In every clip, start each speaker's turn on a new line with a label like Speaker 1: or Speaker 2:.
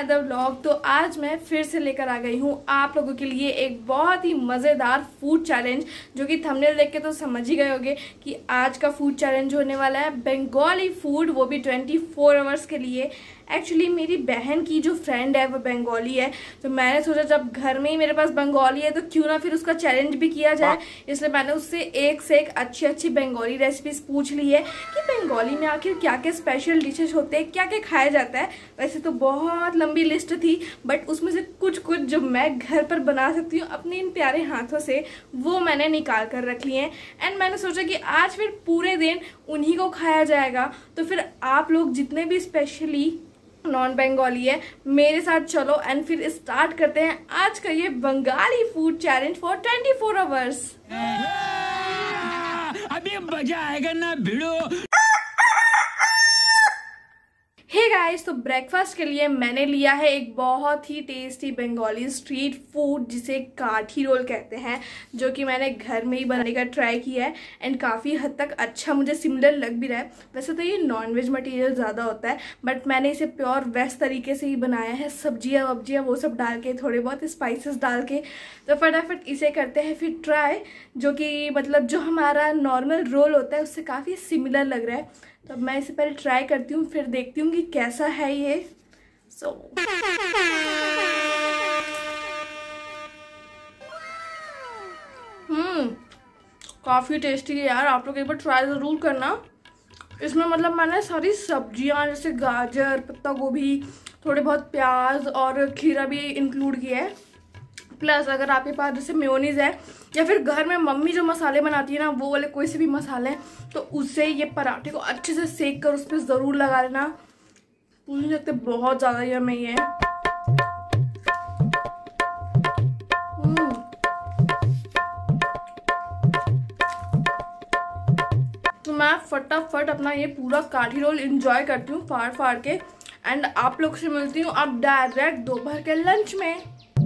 Speaker 1: Another vlog. तो आज मैं फिर से लेकर आ गई हूँ आप लोगों के लिए एक बहुत ही मज़ेदार फूड चैलेंज, जो कि थंबनेल देख के तो समझ ही गए होंगे कि आज का फूड चैलेंज होने वाला है बंगाली फूड, वो भी 24 आवर्स के लिए। एक्चुअली मेरी बहन की जो फ्रेंड है वो बंगाली है, तो मैंने सोचा जब घर में ही मेरे पास बंगाली है तो क्यों ना फिर उसका चैलेंज भी किया जाए। इसलिए मैंने उससे एक से एक अच्छी अच्छी बंगाली रेसिपीज पूछ ली है कि बंगाली में आखिर क्या क्या स्पेशल डिशेज होते हैं, क्या क्या खाया जाता है। वैसे तो बहुत लंबी लिस्ट थी, बट उसमें से कुछ कुछ जो मैं घर पर बना सकती हूँ अपने इन प्यारे हाथों से, वो मैंने निकाल कर रख लिए हैं। एंड मैंने सोचा कि आज फिर पूरे दिन उन्हीं को खाया जाएगा। तो फिर आप लोग जितने भी स्पेशली नॉन बंगाली है मेरे साथ चलो एंड फिर स्टार्ट करते हैं आज का ये Bengali food challenge for 24 hours.
Speaker 2: अभी मजा आएगा ना भिड़ो।
Speaker 1: हे गाइस, तो ब्रेकफास्ट के लिए मैंने लिया है एक बहुत ही टेस्टी बंगाली स्ट्रीट फूड जिसे काठी रोल कहते हैं, जो कि मैंने घर में ही बनाने का ट्राई किया है एंड काफ़ी हद तक अच्छा मुझे सिमिलर लग भी रहा है। वैसे तो ये नॉनवेज मटेरियल ज़्यादा होता है, बट मैंने इसे प्योर वेज तरीके से ही बनाया है, सब्जियाँ वब्जियाँ वो सब डाल के, थोड़े बहुत स्पाइसेस डाल के। तो फटाफट इसे करते हैं फिर ट्राई, जो कि मतलब जो हमारा नॉर्मल रोल होता है उससे काफ़ी सिमिलर लग रहा है। तो अब मैं इसे पहले ट्राई करती हूँ, फिर देखती हूँ कि कैसा है ये। काफ़ी टेस्टी है यार, आप लोग एक बार ट्राई ज़रूर करना। इसमें मतलब मैंने सारी सब्जियाँ जैसे गाजर, पत्ता गोभी, थोड़े बहुत प्याज और खीरा भी इंक्लूड किया है। प्लस अगर आपके पास जैसे मेयोनीज है या फिर घर में मम्मी जो मसाले बनाती है ना, वो वाले कोई से भी मसाले हैं, तो उससे ये पराठे को अच्छे से सेक कर उस पर ज़रूर लगा लेना। पूछ नहीं सकते, बहुत ज़्यादा यम्मी है। तो मैं फटाफट अपना ये पूरा काठी रोल एंजॉय करती हूँ फाड़ फाड़ के, एंड आप लोग से मिलती हूँ अब डायरेक्ट दोपहर के लंच में।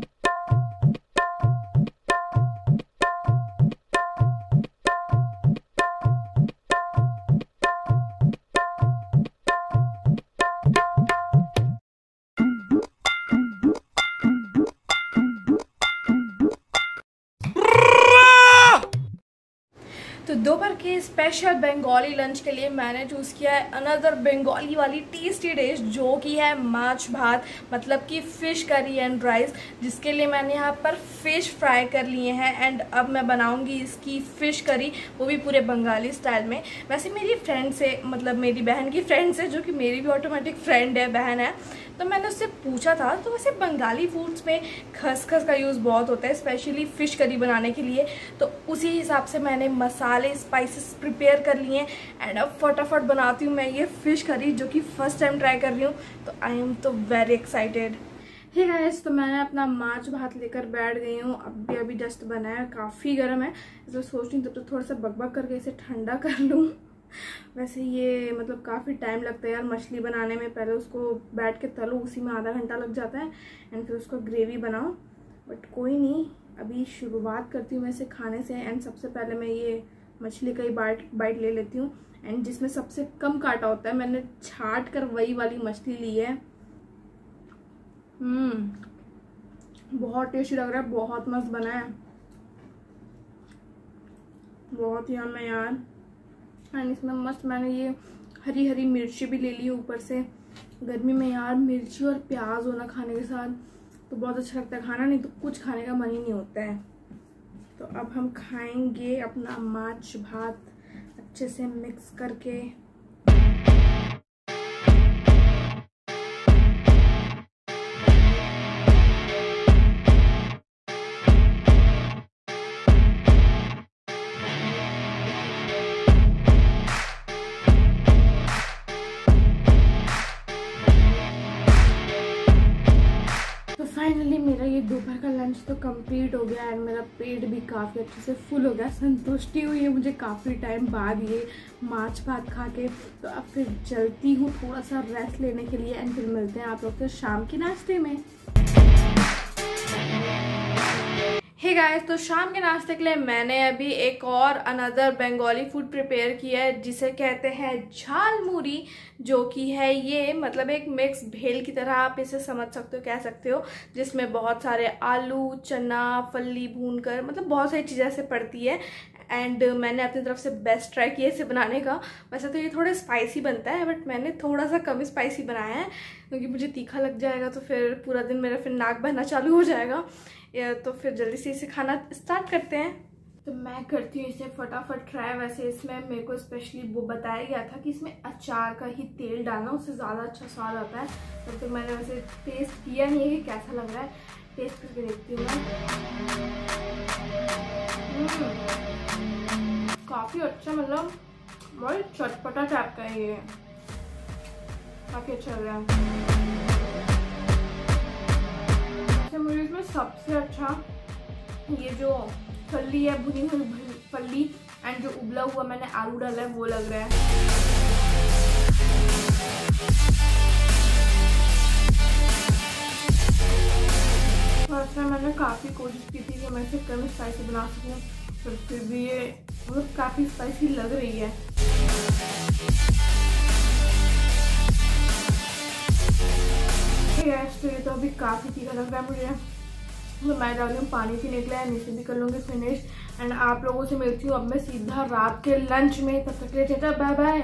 Speaker 1: तो दोपहर के स्पेशल बंगाली लंच के लिए मैंने चूज़ किया है अनदर बंगाली वाली टेस्टी डिश, जो कि है माछ भात, मतलब कि फ़िश करी एंड राइस, जिसके लिए मैंने यहाँ पर फ़िश फ्राई कर लिए हैं। एंड अब मैं बनाऊंगी इसकी फ़िश करी, वो भी पूरे बंगाली स्टाइल में। वैसे मेरी फ्रेंड से, मतलब मेरी बहन की फ्रेंड से, जो कि मेरी भी ऑटोमेटिक फ्रेंड है, बहन है, तो मैंने उससे पूछा था। तो वैसे बंगाली फूड्स में खसखस का यूज़ बहुत होता है, स्पेशली फ़िश करी बनाने के लिए। तो उसी हिसाब से मैंने मसाले, स्पाइसेस प्रिपेयर कर लिए हैं एंड अब फटाफट बनाती हूँ मैं ये फ़िश करी, जो कि फर्स्ट टाइम ट्राई कर रही हूँ। तो आई एम तो वेरी एक्साइटेड। हे गाइस, तो मैं अपना माछ भात लेकर बैठ गई हूँ। अभी जस्ट बनाया, काफ़ी गर्म है, इसलिए सोच रही हूँ तब तो थोड़ा सा बकबक करके इसे ठंडा कर लूँ। वैसे ये मतलब काफ़ी टाइम लगता है यार मछली बनाने में, पहले उसको बैठ के तलो, उसी में आधा घंटा लग जाता है एंड फिर उसको ग्रेवी बनाओ। बट कोई नहीं, अभी शुरुआत करती हूँ मैं इसे खाने से। एंड सबसे पहले मैं ये मछली का ही बाइट ले लेती हूँ, एंड जिसमें सबसे कम काटा होता है मैंने छाट कर वही वाली मछली ली है। बहुत टेस्टी लग रहा है, बहुत मस्त बना है, बहुत ही यम्मी यार। एंड इसमें मस्त मैंने ये हरी हरी मिर्ची भी ले ली ऊपर से। गर्मी में यार मिर्ची और प्याज होना खाने के साथ तो बहुत अच्छा लगता है खाना, नहीं तो कुछ खाने का मन ही नहीं होता है। तो अब हम खाएंगे अपना माछ भात अच्छे से मिक्स करके। फाइनली मेरा ये दोपहर का लंच तो कंप्लीट हो गया एंड मेरा पेट भी काफ़ी अच्छे से फुल हो गया। संतुष्टि हुई है मुझे काफ़ी टाइम बाद ये माछ भात खा के। तो अब फिर चलती हूँ थोड़ा सा रेस्ट लेने के लिए एंड फिर मिलते हैं आप लोग से शाम के नाश्ते में। हे गाइस, तो शाम के नाश्ते के लिए मैंने अभी एक और अनदर बंगाली फूड प्रिपेयर किया है जिसे कहते हैं झालमुरी, जो कि है ये मतलब एक मिक्स भेल की तरह आप इसे समझ सकते हो, कह सकते हो, जिसमें बहुत सारे आलू, चना, फली भूनकर मतलब बहुत सारी चीज़ें ऐसे पड़ती है। एंड मैंने अपनी तरफ से बेस्ट ट्राई किया इसे बनाने का। वैसे तो ये थोड़ा स्पाइसी बनता है बट मैंने थोड़ा सा कम स्पाइसी बनाया है क्योंकि मुझे तीखा लग जाएगा तो फिर पूरा दिन मेरा फिर नाक बहना चालू हो जाएगा। तो फिर जल्दी से इसे खाना स्टार्ट करते हैं। तो मैं करती हूँ इसे फटाफट ट्राई। वैसे इसमें मेरे को स्पेशली वो बताया गया था कि इसमें अचार का ही तेल डालना, उससे ज़्यादा अच्छा स्वाद आता है। तो फिर मैंने वैसे टेस्ट किया नहीं है कि कैसा लग रहा है, टेस्ट करके देखती हूँ मैं। काफ़ी अच्छा, मतलब बहुत चटपटा टाइप का है ये, काफ़ी अच्छा लग रहा है। मुझे इसमें सबसे अच्छा ये जो फली है, भुनी हुई फली, एंड जो उबला हुआ मैंने आलू डाला है वो लग रहा है। फर्स्ट टाइम मैंने काफ़ी कोशिश की थी कि मैं इसे कम स्पाइसी बना सकूँ, पर फिर भी ये मतलब काफ़ी स्पाइसी लग रही है। तो ये तो अभी काफ़ी तीखा लग रहा है मुझे, तो मैं डाल रही हूँ पानी पीने के लिए, नीचे भी कर लूँगी फिनिश। एंड आप लोगों से मिलती हूँ अब मैं सीधा रात के लंच में। तब तक के लिए tata bye bye.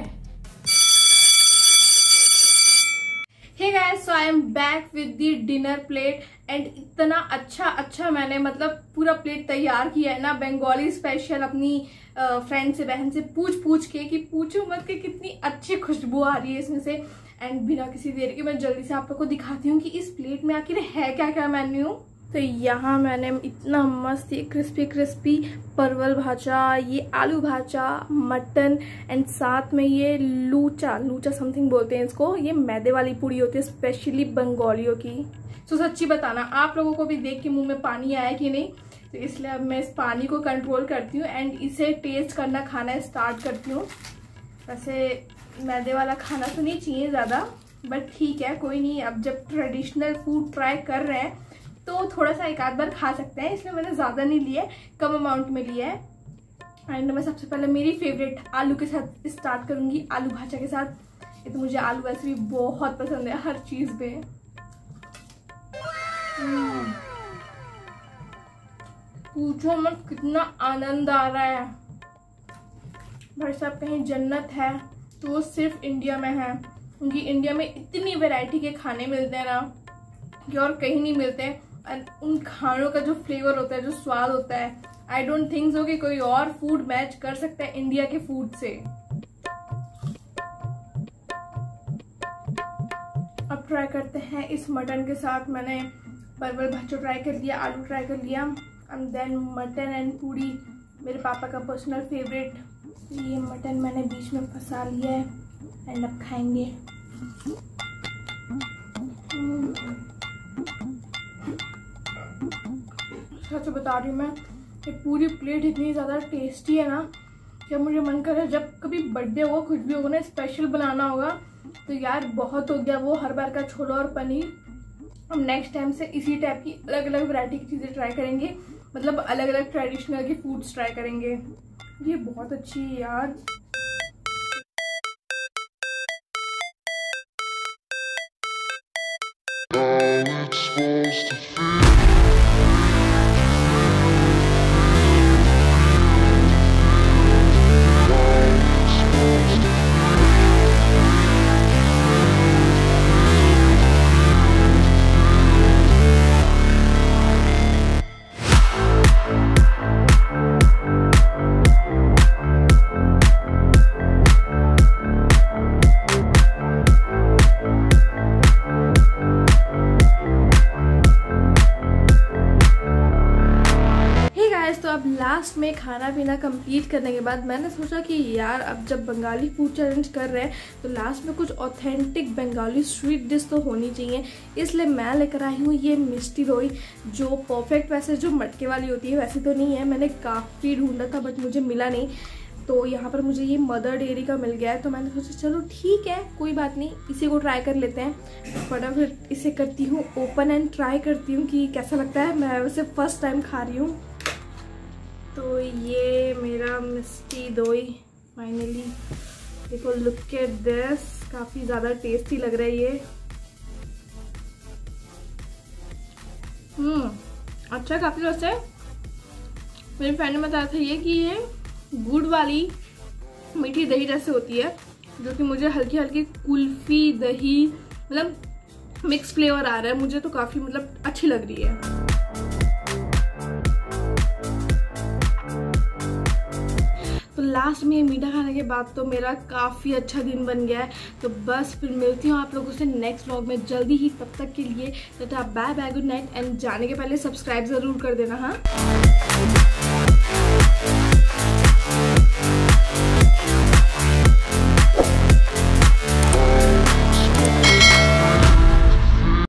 Speaker 1: Hey guys, so I am back with the dinner plate and इतना अच्छा मैंने मतलब पूरा प्लेट तैयार किया है ना, बंगाली स्पेशल, अपनी फ्रेंड से, बहन से पूछ के कि पूछो मत कि कितनी अच्छी खुशबू आ रही है इसमें से। एंड बिना किसी देर के मैं जल्दी से आप लोग को दिखाती हूँ कि इस प्लेट में आखिर है क्या क्या मेन्यू। तो यहाँ मैंने इतना मस्त ये क्रिस्पी परवल भाजा, ये आलू भाजा, मटन, एंड साथ में ये लूचा समथिंग बोलते हैं इसको, ये मैदे वाली पूड़ी होती है स्पेशली बंगालियों की। तो सच्ची बताना आप लोगों को भी देख के मुंह में पानी आया कि नहीं, तो इसलिए अब मैं इस पानी को कंट्रोल करती हूँ एंड इसे टेस्ट करना, खाना स्टार्ट करती हूँ। वैसे मैदे वाला खाना तो नहीं चाहिए ज़्यादा, बट ठीक है, कोई नहीं। अब जब ट्रेडिशनल फूड ट्राई कर रहे हैं तो थोड़ा सा एक आध बार खा सकते हैं, इसलिए मैंने ज़्यादा नहीं लिया, कम अमाउंट में लिया है। एंड मैं सबसे पहले मेरी फेवरेट आलू के साथ स्टार्ट करूँगी, आलू भाजा के साथ। ये तो मुझे आलू वैसे भी बहुत पसंद है हर चीज़ पे। पूछो मत कितना आनंद आ रहा है भाई साहब। कहीं जन्नत है तो वो सिर्फ इंडिया में है, क्योंकि इंडिया में इतनी वैरायटी के खाने मिलते हैं ना कि और कहीं नहीं मिलते हैं। उन खानों का जो फ्लेवर होता है, जो स्वाद होता है, आई डोंट थिंक सो कि कोई और फूड मैच कर सकता है इंडिया के फूड से। अब ट्राई करते हैं इस मटन के साथ। मैंने परवल भाजा ट्राई कर लिया, आलू ट्राई कर लिया, एंड देन मटन एंड पूड़ी, मेरे पापा का पर्सनल फेवरेट। ये मटन मैंने बीच में फंसा लिया है एंड अब खाएंगे। सच बता रही हूँ मैं, ये पूरी प्लेट इतनी ज़्यादा टेस्टी है ना कि मुझे मन कर रहा है जब कभी बर्थडे होगा, कुछ भी होगा ना, स्पेशल बनाना होगा तो यार बहुत हो गया वो हर बार का छोला और पनीर। हम नेक्स्ट टाइम से इसी टाइप की अलग अलग वैरायटी की चीज़ें ट्राई करेंगे, मतलब अलग अलग ट्रेडिशनल की फूड्स ट्राई करेंगे। ये बहुत अच्छी है यार। तो अब लास्ट में खाना पीना कंप्लीट करने के बाद मैंने सोचा कि यार अब जब बंगाली फूड चैलेंज कर रहे हैं तो लास्ट में कुछ ऑथेंटिक बंगाली स्वीट डिश तो होनी चाहिए। इसलिए मैं लेकर आई हूँ ये मिष्टी दोई, जो परफेक्ट वैसे जो मटके वाली होती है वैसे तो नहीं है, मैंने काफ़ी ढूंढा था बट मुझे मिला नहीं। तो यहाँ पर मुझे ये मदर डेयरी का मिल गया है, तो मैंने सोचा चलो ठीक है कोई बात नहीं, इसी को ट्राई कर लेते हैं। फटाफट इसे करती हूँ ओपन एंड ट्राई करती हूँ कि कैसा लगता है। मैं वैसे फर्स्ट टाइम खा रही हूँ। तो ये मेरा मिष्टी दोई फाइनली, देखो लुक एट दिस, काफ़ी ज़्यादा टेस्टी लग रहा है ये। अच्छा काफ़ी वैसे मेरी फ्रेंड ने बताया था ये कि ये गुड़ वाली मीठी दही जैसे होती है, जो कि मुझे हल्की हल्की कुल्फी दही मतलब मिक्स फ्लेवर आ रहा है, मुझे तो काफ़ी मतलब अच्छी लग रही है। तो लास्ट में ये मीठा खाने के बाद तो मेरा काफ़ी अच्छा दिन बन गया है। तो बस फिर मिलती हूँ आप लोगों से नेक्स्ट व्लॉग में जल्दी ही, तब तक के लिए tata bye bye good night. And जाने के पहले सब्सक्राइब ज़रूर कर देना। हाँ।